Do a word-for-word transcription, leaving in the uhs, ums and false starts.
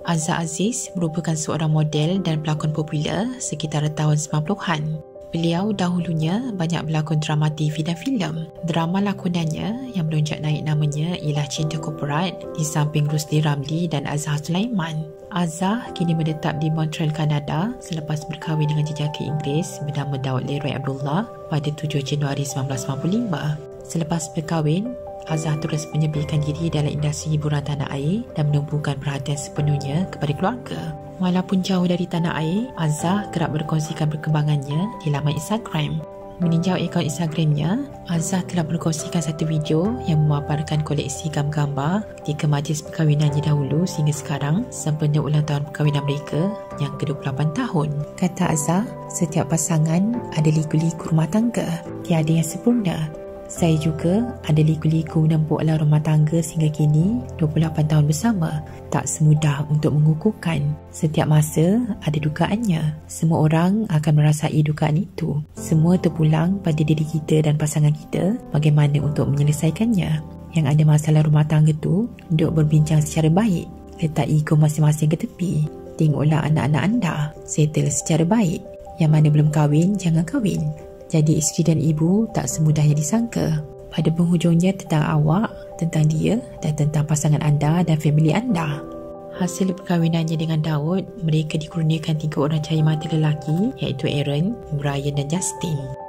Azhar Aziz merupakan seorang model dan pelakon popular sekitar tahun sembilan puluhan. Beliau dahulunya banyak berlakon drama T V dan filem. Drama lakonannya yang melonjak naik namanya ialah Cinta Korporat di samping Rusli Ramli dan Azhar Sulaiman. Azhar kini menetap di Montreal, Kanada selepas berkahwin dengan jejaka Inggeris bernama Daud Leroy Abdullah pada tujuh Januari seribu sembilan ratus sembilan puluh lima. Selepas berkahwin, Azhar terus menyebelkan diri dalam industri hiburan tanah air dan menumpukan perhatian sepenuhnya kepada keluarga. Walaupun jauh dari tanah air, Azhar kerap berkongsikan perkembangannya di laman Instagram. Meninjau akaun Instagramnya, Azhar telah berkongsikan satu video yang memaparkan koleksi gambar-gambar ketika majlis perkahwinannya dahulu sehingga sekarang sempena ulang tahun perkahwinan mereka yang ke dua puluh lapan tahun. Kata Azhar, setiap pasangan ada liku-liku rumah tangga, tiada yang sempurna. Saya juga ada liku-liku menempuh alam rumah tangga sehingga kini dua puluh lapan tahun bersama. Tak semudah untuk mengukuhkan. Setiap masa ada dugaannya. Semua orang akan merasai dugaan itu. Semua terpulang pada diri kita dan pasangan kita bagaimana untuk menyelesaikannya. Yang ada masalah rumah tangga tu, duduk berbincang secara baik. Letak ego masing-masing ke tepi. Tengoklah anak-anak anda, settle secara baik. Yang mana belum kahwin, jangan kahwin. Jadi isteri dan ibu tak semudah yang disangka. Pada penghujungnya tentang awak, tentang dia dan tentang pasangan anda dan family anda. Hasil perkahwinannya dengan Daud, mereka dikurniakan tiga orang cahaya mata lelaki iaitu Aaron, Brian dan Justin.